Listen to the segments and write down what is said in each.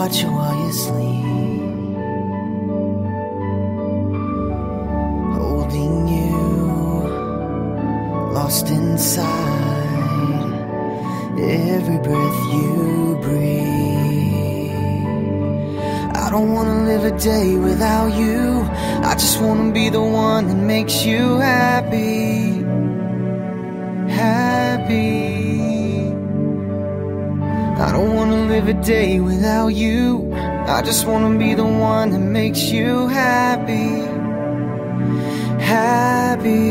watch you while you sleep, holding you, lost inside every breath you breathe. I don't wanna live a day without you. I just wanna be the one that makes you happy, happy. I don't wanna live a day without you. I just wanna be the one that makes you happy, happy.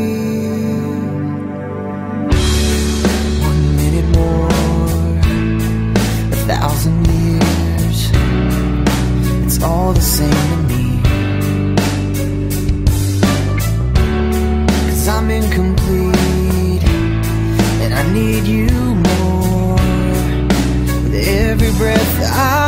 1 minute more, 1,000 years, it's all the same to me. 'Cause I'm incomplete, and I need you more. With every breath I